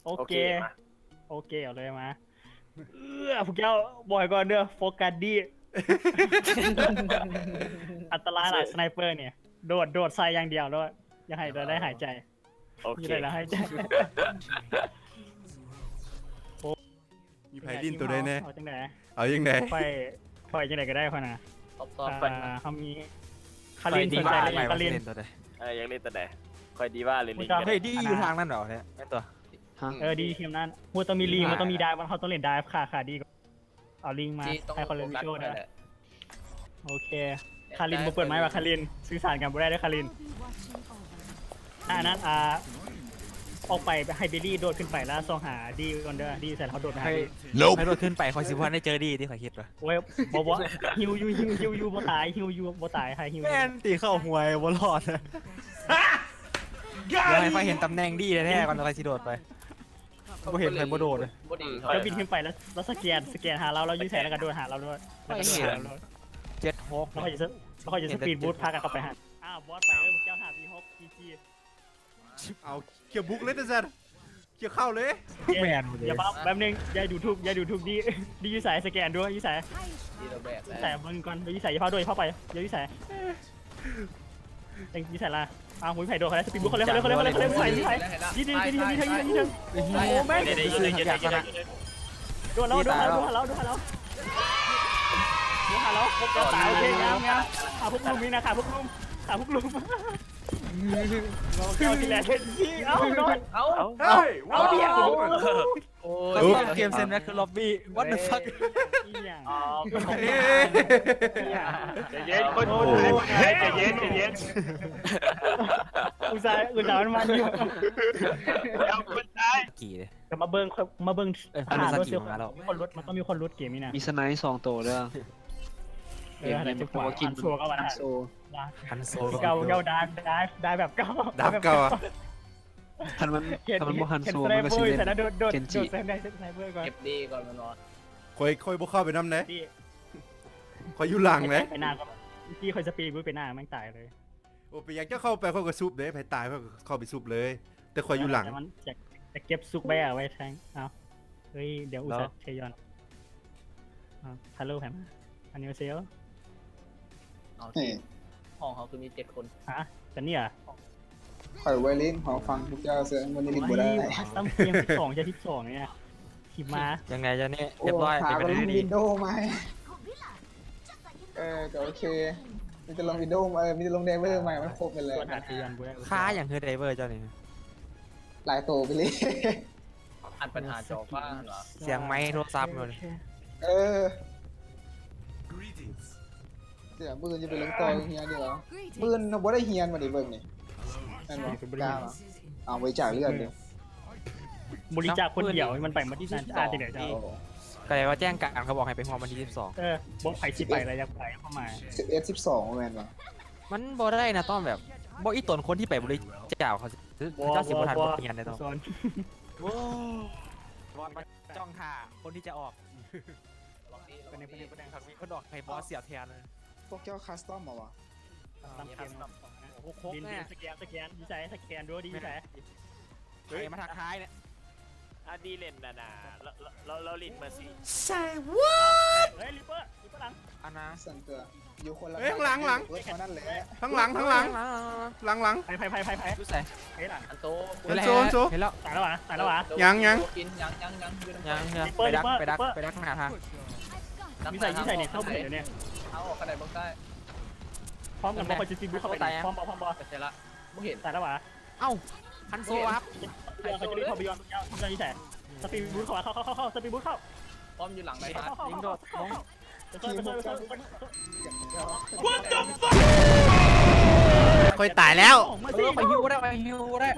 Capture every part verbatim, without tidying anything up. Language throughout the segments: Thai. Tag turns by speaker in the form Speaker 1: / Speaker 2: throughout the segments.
Speaker 1: โอเคโอเคเอาเลยมาเออพวกเจ้าบ่อยก่อนเด้อโฟกัสดีอันตรายหลายสไนเปอร์เนี่ยโดดโดดใส่อย่างเดียวแล้วอย่าให้เราได้หายใจ
Speaker 2: โอเค
Speaker 1: ได้แล้วหายใจ
Speaker 3: มีไพลินตัวใดแน่
Speaker 1: เอาจังไหน
Speaker 3: เอายังไง
Speaker 1: ไปไปจังไหนก็ได้คนน่ะ
Speaker 2: ตอบไป
Speaker 1: เขามีคารินสนใจอะไรคาริน
Speaker 2: เออยังเล่นตัวไหนคอยดีว่าเลยนี่
Speaker 4: เฮ้ยดีอยู่ทางนั้นเหรอเนี่ยไม่ตัว
Speaker 1: เออดีทีมนั้นมันต้องมีลิงมันต้องมีได้มันเขาต้องเล่นได้ขาขาดีเอาลิงมาให้คนเล่นวิชวลได้โอเคคารินมาเปิดไม้ว่าคารินสื่อสารกันบ่ได้ด้วยคารินอ่านั้นอ่าออกไปไฮเบอรี่โดดขึ้นไปแล้วส่องหาดีก่อนเด้อดีเสร็จเขาโดดมาให้
Speaker 4: ให้โดดขึ้นไปคอยสิว่าได้เจอดีที่คอยคิดว่า
Speaker 1: โอ้ยบอกว่าฮิวยูฮิวฮิวยูบ่ตายฮิวยูบ่ตายให้ฮิว
Speaker 4: แม่นตีเข้าหวยบ่รอดนะเดี๋ยวให้ไฟเห็นตำแหน่งดีแน่ๆก่อนอะไรสิโดดไปบ่เห็นใครบ่โดดเลย
Speaker 1: แล้วบินขึ้นไปแล้วแล้วสแกนสแกนหาเราเรายืดแสงแล้วก็โดดหาเราด้วยแล้วก็โดดหาเรา
Speaker 4: เจ็ดหก
Speaker 1: แล้วเขาจะแล้วเขาจะสปีดบูทพากันเข้าไปหาอ้าวบอสไปเออเจ้าหาวีหกจีจี
Speaker 3: เอาเกี่ยวบุกเลยนะจ๊ะเกี่ยวเข้าเลย
Speaker 4: แมน
Speaker 1: อย่าบ้าแป๊บนึงอย่าดูทุกอย่าดูทุกดีดียืดสายสแกนด้วยยืดสายยืดสายมึงก่อนยืดสายอย่าพาด้วยเข้าไปอย่ายืดสายยังยืดสายละอ้าวมุ้ยไผ่โดนเขาได้สปีดบูทเขาเลยเขาเลยเขาเลยเขาเลยเขาเลยยืดสายยืดยืดยืดยืดยืดยืดยืดโอ้แม่โดนแล้วโดนแล้วโดนแล้วโดนแล้วโดนแล้วพวกเจ้าสาวโอเคงามงามขาพวกลุงนี่นะขาพวกลุงขาพวกลุงเราทีแรกเห็นที่เอ้าโดน
Speaker 2: เอ้า
Speaker 1: เอาเอาเดียว
Speaker 4: โอ้ยเกมเซนแม็กคือล็อบบี้ what the fuck
Speaker 1: อ๋อ
Speaker 2: ใจเย็นคนใจเย็นใจเย็น
Speaker 1: อุตส่าห์อุตส่าห์มันมันอยู่
Speaker 2: เอาคนตาย
Speaker 4: กี่เลย
Speaker 1: แต่มาเบิ้งมาเบิ้งหารถเสียคนรถมันต้องมีคนรถเกมนี่นะ
Speaker 5: มีสไนป์สองตัวด้วย
Speaker 1: เอออะไรจะกว่ากินโซก็มา
Speaker 5: โซ
Speaker 4: คันโซ
Speaker 1: เก่าเก่าได้ได้ได้แบบเก่า
Speaker 3: ดับเก่า
Speaker 5: ทันมันทันมันบ่ฮันโซมันก็สิเล่น
Speaker 1: เกนจิเก็บดีก่อนมันรอ
Speaker 3: คอยคอยบุกเข้าไปน้ำไหนคอยอยู่หลังไหม
Speaker 1: ไปหน้าก็ที่คอยสปีดบุ้ยไปหน้ามันตายเลย
Speaker 3: โอ้ไปอยากจะเข้าไปเขาก็ซุบเลยไปตายเขาเข้าไปซุบเลยแต่คอยอยู่หลัง
Speaker 1: มันจะจะเก็บซุกแบะไว้แทงเอาเฮ้ยเดี๋ยวอุตส่าห์เชยอนฮัลโหลแฮมอันนี้เซล
Speaker 2: เอาที่ห้องเขาคือมีเจ็ดคน
Speaker 1: ฮะแต่เนี่ย
Speaker 5: ข่อยไวลินขอฟังทุกเจ้าเสียงวันนี้ลินบ่ได้
Speaker 1: ตั้งเกมที่สองจะที่สองเนี่ยขีมา
Speaker 4: ยังไงจะเนี่ยเรียบร้อย
Speaker 5: เป็นไปได้ดีวินโดว์ไหมเออก็โอเคมีจะลงวินโดว์มาเออมีจะลงเดเวอร์ใหม่มันครบไปเลย
Speaker 4: ค่าอย่างคือเดเวอร์เจ้านี่
Speaker 5: หลายโตไปเลย
Speaker 2: อันปัญหาจอฟ้าเหรอ
Speaker 4: เสียงไม้โทรศัพท์เลย
Speaker 5: เออเดี๋ยวปืนจะเป็นเรื่องต่อเฮียเดี๋ยวปืนเราบ่ได้เฮียนมาดิเบิ่งนี่นั่นวะกล้าเอาไว้จ่ายเลือดเดียว
Speaker 1: บริจาคคนเดียวมันไปมาที่นั่นอาติเดียวเจ้า
Speaker 4: ก็เลยว่าแจ้งการเขาบอกให้ไปฮอร์มันที่สิบสอง
Speaker 1: เออบล็อกไผ่สิบไปอะไรยังไปเข้ามา
Speaker 5: สิบเอ็ดสิบสองแมนวะ
Speaker 4: มันบ่ได้นะต้องแบบบ่อีตนคนที่ไปบริจาคเขาเจ้าสิบประธานบ่เฮียนได้ต้องว้าวจ้องท่าคนที่จะออกเป็นในประเด็นประเด็นครับมีคนออกให้บอสเสียแทนเลย
Speaker 5: พวกเจ้าคัสตอมมาวะ
Speaker 1: ตามเกมดินดินสแกนสแกนดีใจสแกนด้วยดีใจ
Speaker 4: เฮ้ยมาทักทายเนี่ย
Speaker 2: อาดีเล่นนะนะเราเราเราลินมาสิ
Speaker 3: ใช่ว้า
Speaker 1: เฮ้ยลิปเปอร์ลิปเปอร์หลัง
Speaker 4: อันนะ
Speaker 5: สั่นเกลืออยู่คนละ
Speaker 3: เฮ้ยหลังหลัง
Speaker 5: นั่นแหละ
Speaker 3: ทั้งหลังทั้งหลังหลังหลัง
Speaker 1: ไผ่ไผ่ไผ่ไผ่ไผ่
Speaker 4: รู้ใส่
Speaker 1: เฮ้ยหลัง
Speaker 2: อันโต
Speaker 3: เห็นโซนโซน
Speaker 4: เห็นแล้ว
Speaker 1: ตายแล้ววะตายแล้ววะ
Speaker 3: ยังยัง
Speaker 2: ยังยังยัง
Speaker 4: ยังไปดักไปดักไปดักหาทาง
Speaker 1: วิสัยวิสัยเนี่ยเข้าไปเดี๋ยวนี้
Speaker 2: เอาออกกระไดบ้างได้
Speaker 1: พร้อมกันบอลคอยจะซีบุ๊กเข้าไปพร้อมบอลพร้อมบอล
Speaker 2: เสร็จละไม่เห็น
Speaker 1: ตายแล้ววะ
Speaker 4: เอ้าคันโซครับ
Speaker 1: เขาจะรีบเข้าไปย้อนทำใจวิสัยสปีดบูทเข้าเข้าเข้าเข้าสปีดบูทเข้า
Speaker 2: พร้อมอยู่หลังเลยครับ
Speaker 1: ยิงโดดมอง
Speaker 3: คอยตายแล้ว
Speaker 4: ไปฮิวได้ไปฮิวได้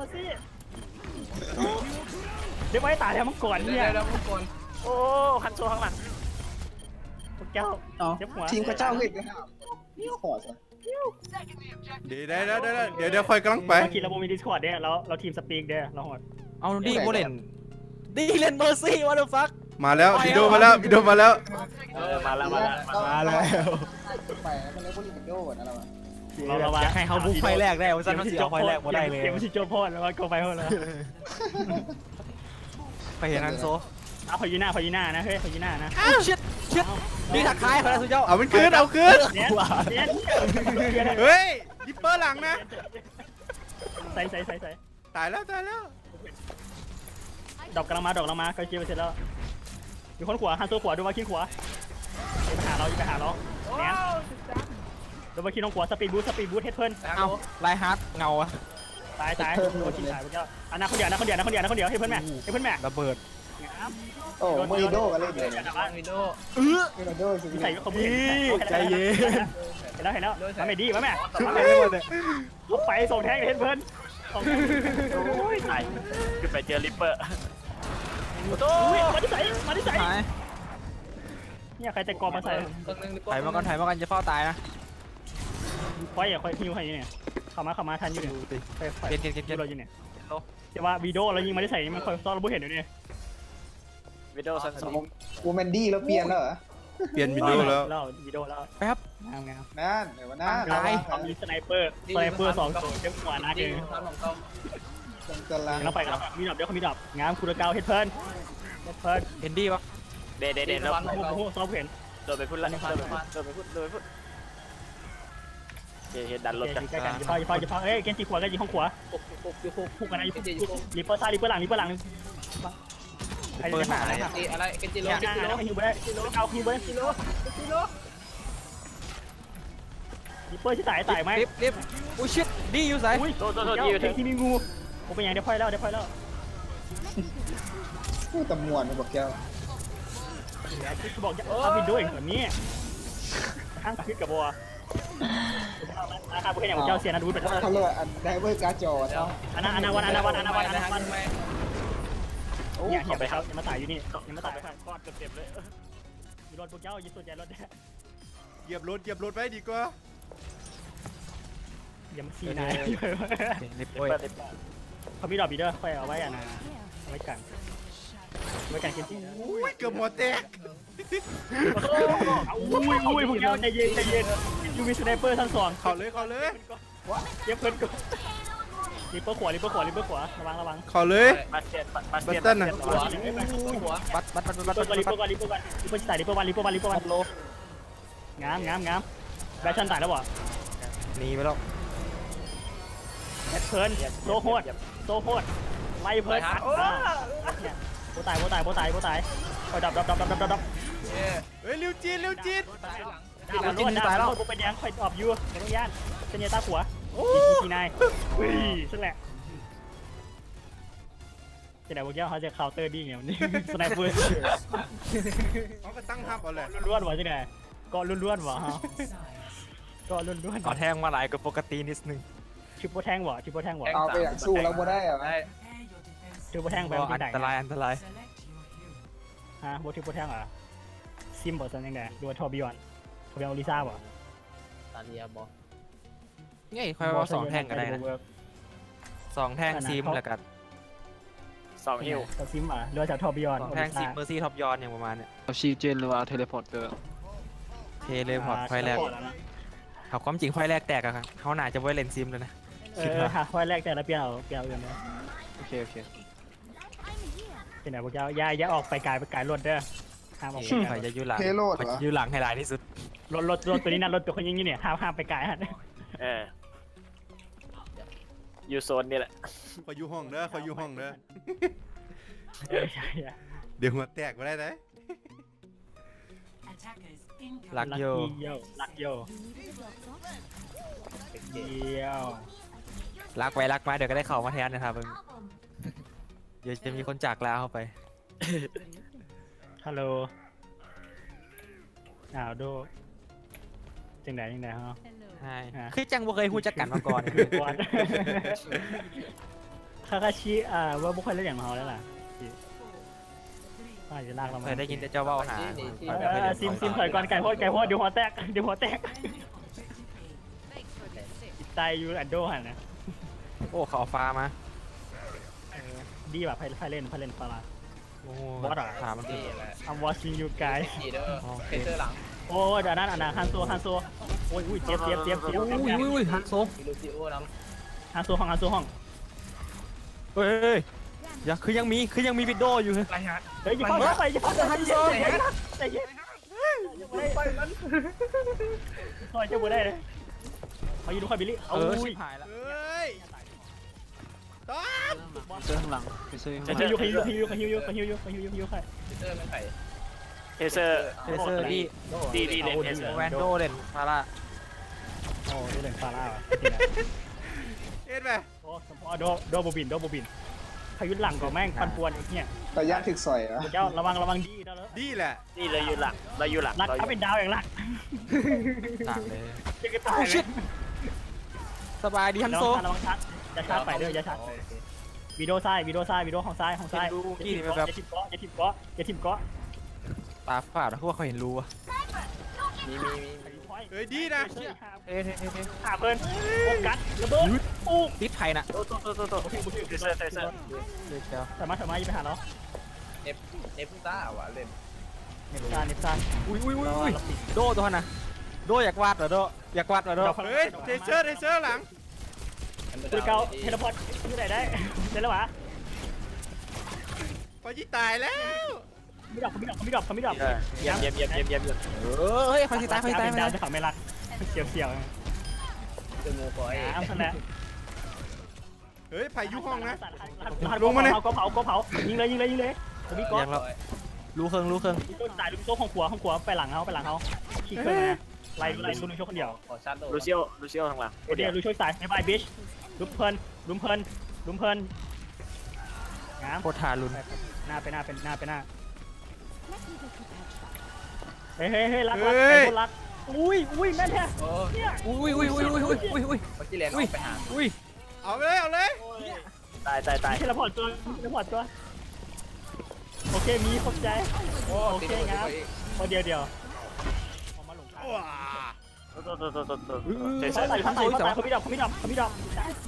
Speaker 1: เดี๋ยวไม่ตายแล้วมังกรเนี่ย
Speaker 2: แล้วมังกร
Speaker 1: โอ้คันโซข้างหลังพวกเจ้า
Speaker 5: ทีมพระเจ้าเห็นไหมครับนี่ขอสิ
Speaker 3: เดี๋ยวได้ได้ได้เดี๋ยวเดี๋ยวคอยกำลังไป
Speaker 1: คิดเราโมมีดิสคอร์ดเนี่ยเราเราทีมสปีกเนี่ยเราหด
Speaker 4: เอาดีโบเลนดีเลนเมอร์ซี่วอเตอร์ฟัก
Speaker 3: มาแล้ววิดีโอมาแล้ววิดีโอมาแล้ว
Speaker 2: มาแล้วมาแล้ว
Speaker 4: มาแล้ว
Speaker 5: ไปมันเลยพวกนี้วิดีโอก่อนนะเรา
Speaker 1: เราเรา
Speaker 4: ให้เขาบุกไฟแรกได้ว่าจะไม่เสียไฟแรกมาได้เลย
Speaker 1: เกมที่โจพอดแล้วว่าก็ไปหมดแล้ว
Speaker 4: ไปเห็นฮันโซ
Speaker 1: เอาพายุหน้าพายุหน้านะเฮ้ยพายุหน้านะ
Speaker 4: อ้าวชิดชิดนี่ถักท้ายเขาแล้วสุดยอด
Speaker 3: เอามันคืนเอาคืน
Speaker 1: เนี่ยเนี่ย
Speaker 3: เฮ้ยยิปเปอร์หลังนะ
Speaker 1: ใส่ใส่ใส่ใส่
Speaker 3: ตายแล้วตายแล้ว
Speaker 1: ดอกกำลังมาดอกกำลังมาก็เจียวไปเสร็จแล้วมีคนขวาฮันโซขวาดูว่าคิดขวาอย่าไปหาเราอย่าไปหาเราเนี่ยดูว่าคิดน้องขวาสปีดบูทสปีดบูทเฮดเพิ่น
Speaker 4: เอาไลฮาร์ดเงาอะ
Speaker 1: ตายตายโดนกินถ่ายไปแล้วอันนั้นคนเดียวนะคนเดียวนะคนเดียวนะคนเดียวให้เพิ่นแม่ให้เพิ่นแม่
Speaker 4: ระเบิด
Speaker 5: โอ้มือโดกันเลยเนี่ย
Speaker 2: วิโด
Speaker 4: เออ
Speaker 5: มือโดสิ
Speaker 1: ใส่เขาเห็นใจเย็นเห็นแล้วเห็นแล้วทำไม่ดีวะแม่
Speaker 4: ไม่ได้หมดเลย
Speaker 1: เขาไปส่งแท็กเฮดเพิ่นโอ้ยตาย
Speaker 2: คือไปเจอลิปเปอร์
Speaker 1: มาที่ใส่มาที่ใส่เนี่ยใครจะกองมาใส่
Speaker 4: ถ่ายมาก่อนถ่ายมาก่อนจะเฝ้าตายนะ
Speaker 1: คอยอย่าคอยฮิวให้เนี่ยเข้ามาเข้ามาทันอยู่เนี่ยไปไป
Speaker 4: เกณฑ์เกณฑ์เกณฑ์เกณฑ์
Speaker 1: เราอยู่เนี่ยแต่ว่าวีโดเรายิงมาที่ใส่มันคอยซ่อนเราไม่เห็นอยู่เนี่ย
Speaker 2: วิโดซันสอง
Speaker 5: กูแมนดี้แล้วเปลี่ยนแล้วเหรอ
Speaker 3: เปลี่ยนวิดีโอแล้ว
Speaker 1: แล้ววีโดแล้ว
Speaker 4: ไปครับ
Speaker 1: งามงาม
Speaker 5: นั่นเดี๋ยวนั่น
Speaker 1: เขามีสไนเปอร์สไนเปอร์สองตัวเต็มหัวนะเอง
Speaker 5: ตรงกลาง
Speaker 1: เราไปกันมีดอกเดี๋ยวเขามีดอกงามคูดเกาเฮดเพิ่นเฮดเพิ่น
Speaker 4: เอนดี้ปะ
Speaker 2: เดเดเดแล้ว
Speaker 1: โอ้โหซ้อมเห็น
Speaker 2: โดนไปพุ่นแล้วโดนไปพุ่นโดนไปพุ่นโดนไปพุ่นเฮดดันรถกัน
Speaker 1: ใกล้กันพอพอจะพอเอ้ยเกนจีขวาเกนจีห้องขวาพุกกันนะอยู่ลิปเปอร์ซ้ายลิปเปอร์หลังลิปเปอร์หลัง
Speaker 4: เปิดหนาเลย
Speaker 2: อะไรเกนจิโร่
Speaker 1: กิโลฮิวไปได้กิโลเอาฮิวไปได้กิโลกิโลลิปเปอร์ที่สายสายไหม
Speaker 4: รีบรีบอุ้ยชิดดีอยู่ไส
Speaker 1: อุ้ยโดนโดนโดนยิงที่มีงูผมเป็นอย่างได้พ่อยแล้วได้พ่อยแล้ว
Speaker 5: ผู้ตำมวนบอกแก้ว
Speaker 1: คือบอกจะเอาวินโดว์เองแบบนี้ข้างคิดกับบัวราคาบุคคลอย่างเจ้าเสียนะดูเป็น
Speaker 5: เขาเรียกอันไดเวอร์การ์จอเนาะ
Speaker 1: อันนั้นอันนั้นวันอันนั้นวันอันนั้นวันอันนั้นวันเนี่ยอย่าไปครับอย่ามาตายอยู่นี่อย่ามาตายไปครับกอดเกือบเต็มเลยมีรถพวกเจ้ายึดส่วนใหญ่รถ
Speaker 3: เหยียบรถเหยียบรถไว้ดีกว่า
Speaker 1: อย่ามาซีนาย
Speaker 4: รีบโอ้ย
Speaker 1: เขามีดอกบีเดอร์ค่อยเอาไว้อ่ะนะเอาไว้กันไว้กันกินที่
Speaker 3: อุ้ยเกือบหมดแตก
Speaker 1: อุ้ยอุ้ยพวกเจ้าใจเย็นใจเย็นยูมีสไนเปอร์ทั้งสอง
Speaker 3: เข้าเลยเข้าเลย
Speaker 1: เย็บเพิ่นก่อนลิปเปอร์ขวาลิปเปอร์ขวาลิปเปอร์ขวาระวังระวัง
Speaker 3: เข้าเลย
Speaker 2: บัสเซียนบัส
Speaker 3: บั
Speaker 2: เซี
Speaker 3: ต
Speaker 2: ยน
Speaker 3: เติ้ลนะ
Speaker 2: หัวหัว
Speaker 4: บัตบัตบัตบัต
Speaker 1: ลิป
Speaker 4: บั
Speaker 1: เปอ
Speaker 4: ต
Speaker 1: ร์ลิปเปอร์ลิปเปอร์ลิปเปอร์ลิปเปอร์ใส่ลิปเปอร์วันลิปเปอร์วันลิปเปอร์วันโลงามงามงามแบชชั่นตายแล้วบ่
Speaker 4: หนีไปแล้ว
Speaker 1: แบชเพิ่นโซโคตรโซโคตรไล่เพิ่นโบตายโบตายโบตายโบตายคอยดับดับดับดับดับดับ
Speaker 3: เฮ้ยลิวจีนลิวจีน
Speaker 1: ดาวมันรอดดาวมันรอดกูเป็นยังคอยออบยูไม่ต้องย่านเซนเยต้าขัวทีนายอุ้ยซึ่งแหละจะไหนพวกเจ้าเขาจะเคาน์เตอร์ดิ้งเนี่ยนี่สไนเปอร์
Speaker 3: เขาก็ตั้งทับเอาแหละ
Speaker 1: ล้วนๆวะจังไงก็ล้วนๆวะฮะก็ล้วน
Speaker 4: ขอแทงมาหลายกว่าปกตินิดนึง
Speaker 1: ๆชิปโปแทงวะชิปโปแทงวะ
Speaker 5: เอาไปอย่างสู้เราบ่ได้เหรอ
Speaker 2: ได้
Speaker 1: ชิปโปแทงไป
Speaker 4: อั
Speaker 1: มัน
Speaker 4: น
Speaker 1: ไหน
Speaker 4: ตรายอันตราย
Speaker 1: ฮะโบชิปโปแทงอ่ะซิมบอกสันยังไงดูทอบิออนทอบิออนลิซ่าบ่
Speaker 2: ตาเลียบอ
Speaker 4: นี่ค่อยว่าสองแทงก็ได้นะสองแทงซิมแล้วกัน
Speaker 2: สองฮิว
Speaker 1: ต่ซิมอ่ะเรือจากทอบิออน
Speaker 4: สองแทงซิมเมอร์ซี่ท็อปยอนอย่างประมาณเนี้ย
Speaker 6: เอาชีเจนหรือว่าเอาเทเลพอร์ตเตอร์
Speaker 4: เทเลพอร์ตไฟแรกเอาความจริงไฟแรกแตกอะครับเขาหนาจะไว้เลนซิมเลยนะ
Speaker 1: เออฮะไฟแรกแต่ละเปียเอาเปียอื่นนะ
Speaker 6: โอเคโอเค
Speaker 1: เป็นไหนพวกเจ้าอย่าอย่าออกไปไกลไปไกลรถเด้อห้ามออกไป
Speaker 4: ใครจะอยู่หลัง
Speaker 5: เทโรด
Speaker 4: ใคร
Speaker 5: เหรอ
Speaker 4: จะอยู่หลังให้หลายที่สุด
Speaker 1: รถรถรถตัวนี้นะรถตัวคนยิงนี่เนี่ยห้ามห้ามไปไกลฮะ
Speaker 2: เอออยู่โซนนี่แหละ
Speaker 3: ขออยู่ห้องเด้อขออยู่ห้องเด้อ
Speaker 1: ใช่
Speaker 3: เดี๋ยวหัวแตกไปได้ไหม
Speaker 4: หลักโย
Speaker 1: ลักโยเดียว
Speaker 4: รักไว้รักมาเดี๋ยวก็ได้เข่ามาแทนนะครับเดี๋ยวจะมีคนจากลาเข้าไป
Speaker 1: ฮัลโหลอ้าวโดจังไหนจังไหนฮะ
Speaker 4: ใช่คือจังบ่เคยพูดจักกันมาก่อน
Speaker 1: ก่อนคาคาชิอ่าว่าบุคคลเล่นอย่างเราแล้วล่ะอาจจะลากเรามา
Speaker 4: เคยได้ยินแต่เจ้าเบ้าหา
Speaker 1: ซิมซิมถอยก่อนไก่โพดไก่โพดเดี๋ยวหัวแตกเดี๋ยวหัวแตกตายอยู่อันโดหันนะ
Speaker 4: โอ้เขาฟ้ามา
Speaker 1: ดีแบบไพ่เล่นไพ่เล่นฟารา
Speaker 4: โอ้ถามมัน
Speaker 2: นี่แหละ
Speaker 1: I'm watching you guys
Speaker 2: ดีเด้อเพเตอร์หลัง
Speaker 1: โอ้เดี๋ยวนั้นอันนั้นฮันโซฮันโซโอ้ยอุ้ยเจ็บเจ็บเจ็บเจ็บ
Speaker 4: อุ้ยอุ้ยอุ้ยฮันโซ
Speaker 2: มีลูซิโอน้
Speaker 1: ฮันโซห้องฮันโซห้อง
Speaker 4: เฮ้ยยังคือยังมีคือยังมีวิดโดอยู่
Speaker 2: ไรฮะ
Speaker 1: เฮ้ยอย่าเข้าไปอย่าเข้าไปใจเย็นใจเย็นไปมันซอยเจ้าบัวได้เลยเขาอยู่ดูใครบิลลี่
Speaker 4: เอ
Speaker 1: เอา
Speaker 4: อ
Speaker 1: อุ้
Speaker 4: ชิ
Speaker 1: ย
Speaker 4: บหายแล้ว
Speaker 3: เฮ้ยตอม
Speaker 6: เซอร์ข้างหลังไปเซอร์ข้างห
Speaker 1: เขา
Speaker 6: ลัง
Speaker 1: ฮิวเขาฮิวเขาฮิวเขาฮิวเขาฮิวเขาฮิวเขาฮิวใคร
Speaker 2: เตอร์ไม่ไข่
Speaker 7: เทเซอร์
Speaker 4: เทเซอร์ดี
Speaker 7: ดีดีเลนเทเซอร์
Speaker 4: แวนโดเด่นฟาร่า
Speaker 1: โอ้ได้เลยฟาร่าว่ะ
Speaker 3: เอ็ดไป
Speaker 1: โอ้สมอโดโดโบบินโดโบบินพายุหลังก็แม่งปันป่วนเนี่ย
Speaker 5: แต่ย่านถึกซอยเหรอ
Speaker 1: เจ้าระวังระวังดีแล้ว
Speaker 3: ดีแหละ
Speaker 7: นี่เราอยู่หลังเราอยู่หลัง
Speaker 1: รัก
Speaker 7: เราอ
Speaker 1: ถ้า
Speaker 7: ยู่
Speaker 1: เป็นดาวอย่างรัก
Speaker 4: ต่างเลย
Speaker 1: จะกระตายเลย
Speaker 4: สบายดีฮันโซ
Speaker 1: ระวังชัดอย่าชาร์จไปเด้ออย่าชาร์จวีดีโอซ้ายวีดีโอซ้ายวีดีโอของซ้ายของซ้ายอย่าทิมเกาะอย่าทิมเกาะอย่าทิมเกาะ
Speaker 4: ตาฝาดแล้วเขาว่าเขาเห็นรู้วะ
Speaker 2: มีมีมี
Speaker 3: เฮ้ยดีนะ
Speaker 4: เอ๊ะเอ๊ะเอ๊ะเอ๊ะ
Speaker 1: หาเพิ่นโฟกัสระเบิดปุ๊ก
Speaker 4: ติดไผ่น่ะ
Speaker 7: โตโตโตโตโตเทเซอร์เทเซอร์
Speaker 4: เดี๋ยวเดี๋ยว
Speaker 1: สามารถสามารถยิงไปหาเรา
Speaker 2: เนฟเนฟต้าว่ะเล่น
Speaker 1: เนปซานเนปซาน
Speaker 4: อุ้ยอุ้ยอุ้ยอุ้ยโดตัวน่ะโดอยากวาดเหรอโดอยากวาดเหรอโด
Speaker 3: เฮ้ยเทเซอร์เทเซอร์หลัง
Speaker 1: คุยเกาเทเลพอร์ตที่ไหนได้เสร็จแล้ววะ
Speaker 3: พอจีตายแล้ว
Speaker 1: ไม่ดอกไม่ดอกไม่ดอกไม่ดอก
Speaker 7: เยี่ยมเยี่ยมเยี่ยมเยี่ยมเยี่ยมเยี่ยม
Speaker 4: เออเฮ้ยคอยสิตายคอยสิตาย
Speaker 1: เป็น
Speaker 4: ไม่
Speaker 1: ดา
Speaker 4: ได้
Speaker 1: วจะเขาไม่รักเสียวเสียว
Speaker 2: เจอโมฟอย
Speaker 1: น้ำนั่นแหละ
Speaker 3: เฮ้ยพายุห้องนะ
Speaker 1: ลงมาเนี่ยก็เผาก็เผายิงเลยยิงเลยยิงเลยผมมีก้อน
Speaker 4: ยังแล้วรู้เครื่องรู้เครื่อง
Speaker 1: มีต้นสายลูกโซ่ของขัวของขัวไปหลังเขาไปหลังเขาขี้เครื่องนะไล่ไล่ลูกโซ่คนเดียว
Speaker 2: ขอชัดโด
Speaker 7: ลูซิโอลูซิโอทางหลัง
Speaker 1: เดี๋ยวลูกโซ่สายในบายบิชลุมเพลินลุมเพลินลุมเพลินงาม
Speaker 4: โคตรทารุณ
Speaker 1: หน้าไปหน้าเป็นหน้าไปหน้าเฮ้ยเฮ้ยเฮ้ยรักรักเป็นคนรักอุ้ยอุ้ยแม่แท้
Speaker 2: โอ้
Speaker 1: เนี่ย
Speaker 4: อุ้ยอุ้ยอุ้ยอุ้ยอุ้ยอุ้ยอุ้ย
Speaker 2: เมื่อกี้แลนออกไปหา
Speaker 4: อุ้ย
Speaker 3: เอาเลยเอาเลย
Speaker 7: ตายตายตาย
Speaker 1: เทเลพอร์ตตัวเทเลพอร์ตตัวโอเคมีขอบใจ
Speaker 2: โอ้
Speaker 1: โอ
Speaker 2: ตี
Speaker 1: เค
Speaker 2: โดน
Speaker 1: งาม
Speaker 2: ไปอีก
Speaker 1: พอเดียวเดียวออกมาหลงทาง
Speaker 3: ว้า
Speaker 7: โตโตโตโตโตเทเซ
Speaker 1: เขา
Speaker 7: อร์
Speaker 1: ใส่เขาใส่เขาใส่เขาไม่ดอกเขาไม่ดอกเขาไม่ดอก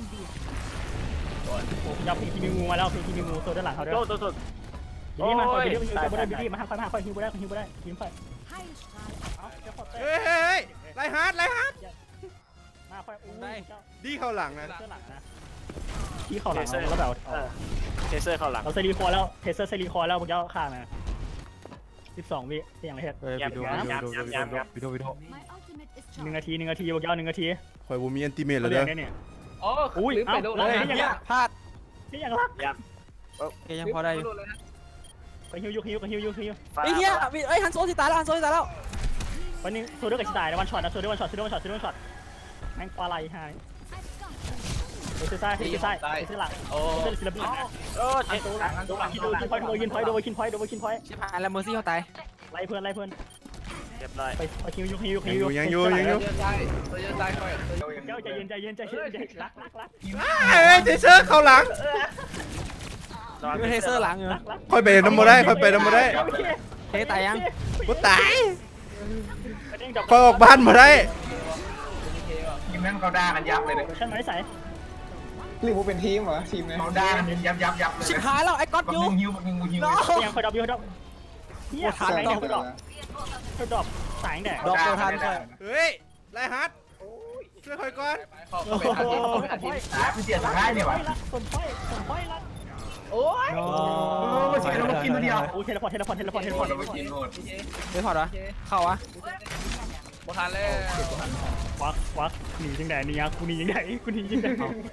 Speaker 1: ยับพีทีมีงูมาแล้วพีทีมีงูตัวด้านหลังเขาด้วย
Speaker 7: โตโตโต
Speaker 1: บิลลี่มาคอยบิลลี่มาคอยบิลลี่มาห้าคอยมาคอยฮิวได้ฮิวได้ฮิวไป
Speaker 3: เฮ้ยเฮ้ยไรฮาร์ดไรฮาร์ด
Speaker 1: มาคอยอู้
Speaker 3: ดีเข้าหลังนะ
Speaker 1: เสื้อหลังนะที่เข่าหลังแล้วแบบ
Speaker 7: เทเซอร์เข้าหลัง
Speaker 1: เราเซรีคอแล้วเทเซอร์เซรีคอแล้วพวกเจ้าข้างนะสิบสองวิอย่างไรเฮ็ด
Speaker 4: เฮ้ยไปดูไปดูไปดูไปดู
Speaker 1: หนึ่งนาทีหนึ่งนาทีพวกเจ้าหนึ่งนาที
Speaker 3: คอยบูมีอันติเมต
Speaker 1: เรา
Speaker 3: แล้ว
Speaker 1: เรี
Speaker 3: เด้
Speaker 1: ย
Speaker 3: อก
Speaker 1: เนี่ย
Speaker 2: อ๋อลืมไปโดน
Speaker 4: เฮ้ยเนี่ยพลาด
Speaker 1: นี่อย่างรัก
Speaker 7: ยัง
Speaker 4: แกยังพอได้อยู่
Speaker 1: ไปฮิวยูฮิวไปฮิวยูฮิว
Speaker 4: ไอ้เหี้ยไอ้ฮันโซสิตายแล้วฮันโซสิตายแล้ว
Speaker 1: วันนี้โซเดอร์กับชิตายนะวันช็อตนะโซเดอร์วันช็อตโซเดอร์วันช็อตโซเดอร์วันช็อตแม่งปลาไหลหายเฮ้ยซ้ายเฮ้ยซ้ายเฮ้ยหลัง
Speaker 2: โอ้
Speaker 1: เฮ้ยศิลปินนะ
Speaker 7: โอ้
Speaker 1: อันโตหลังโดนหลังโดนคินพอยต์โดนคินพอยต์โดนคินพอยต์โดนคินพอยต์
Speaker 4: ชิบหายแล้วเมอร์ซี่เขาตาย
Speaker 1: ไล่เพื่อนไล่เพื่อน
Speaker 7: เรียบร้อย
Speaker 1: ไปไปฮิวยูฮิวฮิว
Speaker 2: ตัวเยอะใจตัวเยอะใจค่อย
Speaker 1: เจ้าใจเย็นใจเย็นใจเย็นใจรักรักรัก
Speaker 3: เฮ้ยเทเซอร์เข้าหลัง
Speaker 4: ไม่เทเซอร์หลังเหรอ
Speaker 1: รัก
Speaker 3: คอยไปน้ำมาได้คอยไปน้ำมาได้
Speaker 4: เทตายยัง
Speaker 3: กูตายคอยออกบ้านมาได้
Speaker 8: ทีมนั้นเขาด่ากันยับเลยเลย
Speaker 1: ใช่ไหมใส่
Speaker 5: หรือว่าเป็นทีมเหรอทีมเนี่ย
Speaker 8: เขาด่ากันยับยับยับเลย
Speaker 4: ชิบหายแล้วไอ้ก๊อต
Speaker 8: บัก
Speaker 4: ยู
Speaker 8: มึงหิวบักมึงหิว
Speaker 1: ยังคอยดับยูดับเฮียสายเนี่ยคอยดับคอยดับสายแดด
Speaker 4: ดอกโปรทัน
Speaker 3: เฮ้ยไรฮาร์ดช่วยคอยก่อน
Speaker 2: เข้าไปหาทีมเข้าไปหาทีม
Speaker 8: หาเป็นเสียสุดท้ายเนี่ยวะ
Speaker 1: รักสมพอยสมพอยรัก
Speaker 2: โอ้ย
Speaker 8: โอ้มาเสียเรากินตัวเดียว
Speaker 1: โอ้เทเลพอร์ตเทเลพอร์ตเทเลพอร์ตเทเลพอร์ต
Speaker 8: เราไปกินโหด
Speaker 4: เฮ้ยพอดวะเข้าวะ
Speaker 2: โบทันแล้ว
Speaker 1: ควักควักหนีจังไหนนี่ยกูหนีจังไหนกูหนีจังไหน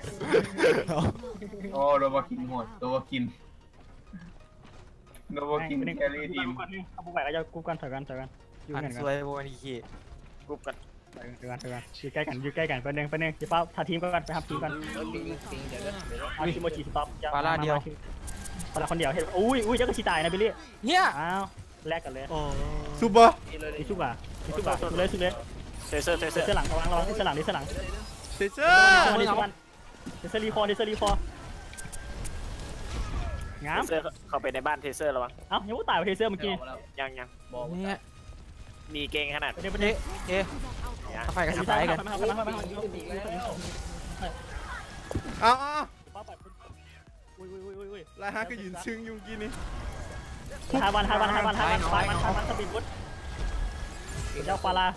Speaker 8: โอ้เราไปกินโหดเราไปกินเราไปกินแครี่ทีม
Speaker 1: เอาปุ๊บไปก็จะกูกันถอยกันถอยกันอยู่
Speaker 4: หัน
Speaker 1: กัน
Speaker 4: สวยโบนีคี
Speaker 7: กรุ๊ปกัน
Speaker 1: ถอยกันถอยกันอยู่ใกล้กันอยู่ใกล้กันไปหนึ่งไปหนึ่งอย่าเป้าถ้าทีมก็กันไปทำทีมกัน
Speaker 2: ปิงปิงเดี๋ยวเดี๋ยว
Speaker 1: เอาทีโมจิสต็อปคนละคนเดียวเห็นอุ้ยอุ้ยเจ้าก็ชีตายนะบิลลี่
Speaker 4: เฮีย
Speaker 1: อ้าวแลกกันเลย
Speaker 3: ซูเปอร์
Speaker 1: มีชุบอ่ะมีชุบอ่ะสุดเลยสุดเลย
Speaker 7: เทเซอร์เทเซอร์
Speaker 1: เสื้อหลังระวังระวังเสื้อหลังเสื้อหลัง
Speaker 3: เทเซอร์
Speaker 1: เสื้อมันเสื้อรีคอเสื้อรีคองาม
Speaker 7: เทเซอร์เข้าไปในบ้านเทเซอร์ระวัง
Speaker 1: เอ้ายังไม่ตายไปเสื้อเมื่อกี้
Speaker 7: ยังยัง
Speaker 2: บอก
Speaker 4: เนี่ย
Speaker 7: มีเก่งขนาด
Speaker 1: ไปเดี๋ยวไป
Speaker 4: เอ๊ะ
Speaker 1: เดี๋ยว
Speaker 4: เอ๊ะไฟกับสิตายกัน
Speaker 3: เอาเอา
Speaker 1: อุ้ยอุ้ยอุ้ยอุ้ย
Speaker 3: ไรฮาร์ดก็ยืนซึ้งยุงกี้นี่
Speaker 1: ฮาวันฮาวันฮาวันฮาวันฮาวันฮาวันสปีดวุฒเจ้าปลา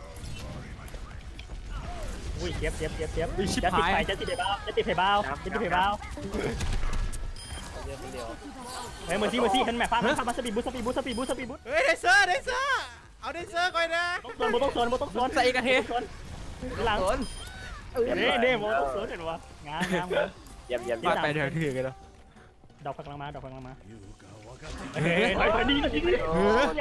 Speaker 1: อุ้ยเจ็บเจ็บเจ็บเจ็บจะติดไฟจะติดไฟบ้าจะติดไฟบ้าจะติดไฟบ้า
Speaker 2: โเยอะคนเดียว
Speaker 1: เฮ้ยเมอร์ซี่เมอร์ซี่ขึ้นแม่ฟ้ามามาสปีดบูสปีดบูสปีดบูสปีดบู
Speaker 3: เฮ้ยเดเซอร์เดเซอร์เอาเดเซอร์ก่อนนะ
Speaker 1: โบต้องโซนโบต้องโซน
Speaker 4: ใส่อีกนาที
Speaker 1: หลัง
Speaker 2: โดน
Speaker 1: เด้เด้โบต้องโซนเห็นวะงามงาม
Speaker 7: เยี่ยมเยี่ยม
Speaker 4: ไปไปเดี๋ยวถือกันแล้ว
Speaker 1: ดอกพลังมาดอกพลังมาเฮ้ยถอยถอยดีนะจริงเลย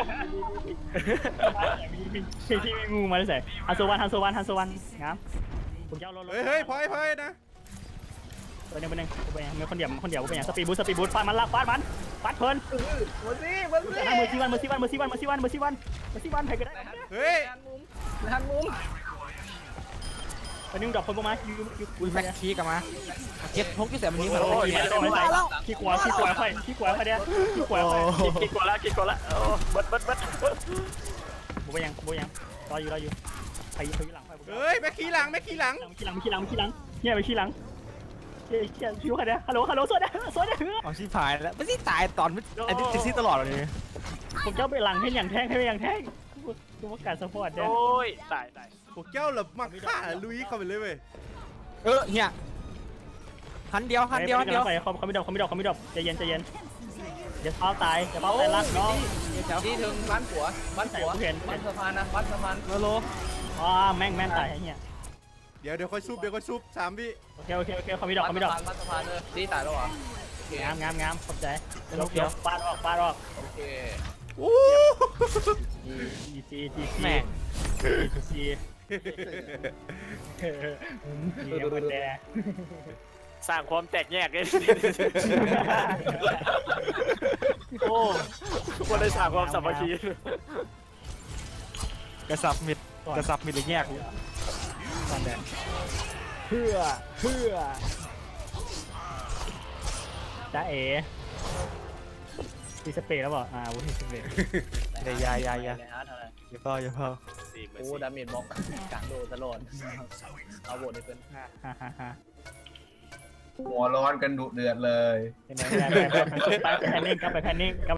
Speaker 1: ที่ที่มีงูมาใส่ฮันโซวันฮันโซวันฮันโซวันงามผมจะเอารถ
Speaker 3: เฮ้ยเฮ้ยพอยพอยนะ
Speaker 1: ไปหนึ่งไปหนึ่งไปหนึ่งมีคนเดียวคนเดียวไปอย่างสปีดบูสปีดบูฟาดมันลากฟาดมันฟาดเพลิน
Speaker 2: เมอร์ซี่เมอร์ซี่
Speaker 1: เมอร์ซี่วันเมอร์ซี่วันเมอร์ซี่วันเมอร์ซี่วันเมอร์ซี่วันเมอร์ซี่วันใครก็ได้
Speaker 3: เฮ้ย
Speaker 2: หันมุมหันมุม
Speaker 1: ไปนึ่งดอกคนพวกมายูยูยู
Speaker 4: อุ้ยแม็กคีกลับมาเจ็ดพกที่แสบมันยิงมา
Speaker 1: โอ้ยมาแล้วมาแล้วขี้ขวาขี้ขวาไปขี้ขวาไปเดียวขี้ขวาไป
Speaker 7: กินกว่าละกินกว่าละโอ้เบิดเบิดเบิด
Speaker 1: บุบยังบุบยังรออยู่รออยู่ไปไปอยู่หลังไป
Speaker 3: เฮ้ยแม่ขี้หลังแม่ขี้หลัง
Speaker 1: ขี้หลังขี้หลังขี้หลังเนี่ยไปขี้หลังเฮ้ยชิวใครเนี่ยฮัลโหลฮัลโหลสวัสดีสวัสดี
Speaker 4: เอาชิพายแล้วไม่ใช่ตายตอนอันนี้ติดซีตลอดเลย
Speaker 1: ผมจะไปหลังให้อย่างแท่งให้อย่างแท่งดูว่าการสปอร์ตเนี่ย
Speaker 7: โอ้ยตายตาย
Speaker 3: พวกเจ้าหลับมักฆ่าลุยเข้าไปเลยเว้ย
Speaker 4: เออเฮียหันเดียวหันเดียวหันเดียว
Speaker 1: ไปเขาเขาไม่ดอกเขาไม่ดอกเขาไม่ดอกใจเย็นใจเย็นอย่าเท้าตายอย่าเท้าตายรักน้อง
Speaker 2: ดีถึงบ้านผัวบ้านผัวบ้านสะพานนะบ้านสะพาน
Speaker 4: โลโล
Speaker 1: อ๋อแม่งแม่งตายไอ้เหี้ย
Speaker 3: เดี๋ยวเดี๋ยวค่อยซุบเดี๋ยวค่อยซุบสามวิ
Speaker 1: โอเคโอเคโอเคเขาไม่ดอกเขาไม่ดอก
Speaker 2: บ้านสะพานเลยดีตายแล้วเหรอง
Speaker 1: ามงามงามขอบใจเดี๋ยวเดี๋ยวปาดออกปาดออก
Speaker 2: โอเค
Speaker 3: อู้
Speaker 1: จีจีจี
Speaker 4: แม่ง
Speaker 1: จีจีมันแดง
Speaker 7: สร้างความแตกแยกเลย
Speaker 1: โอ้
Speaker 7: คนได้สร้างความสามัคคี
Speaker 4: กระสับมิดกระสับมิดเลยแยก
Speaker 1: ตอนแดงเพื่อเพื่อจ้าเอ๋ตีสเปรย์แล้วบอกอ่าวุ้ยสเปรย์
Speaker 4: เดี๋ยวยายยายยา
Speaker 2: เลยฮะเท่าไหร่
Speaker 4: อย่าเฝ้าอย่าเฝ้า
Speaker 2: โอ้ดาเมจบล็อกกลางโดตลอดเอาโหวตให้เพื่อน
Speaker 1: ฮ่าฮ่าฮ่าฮ่า
Speaker 8: หัวร้อนกันดุเดือดเลย
Speaker 1: เป็นไงไม่ได้ไม่ได้ไปแพนนิ่งกลับไปแพนนิ่ง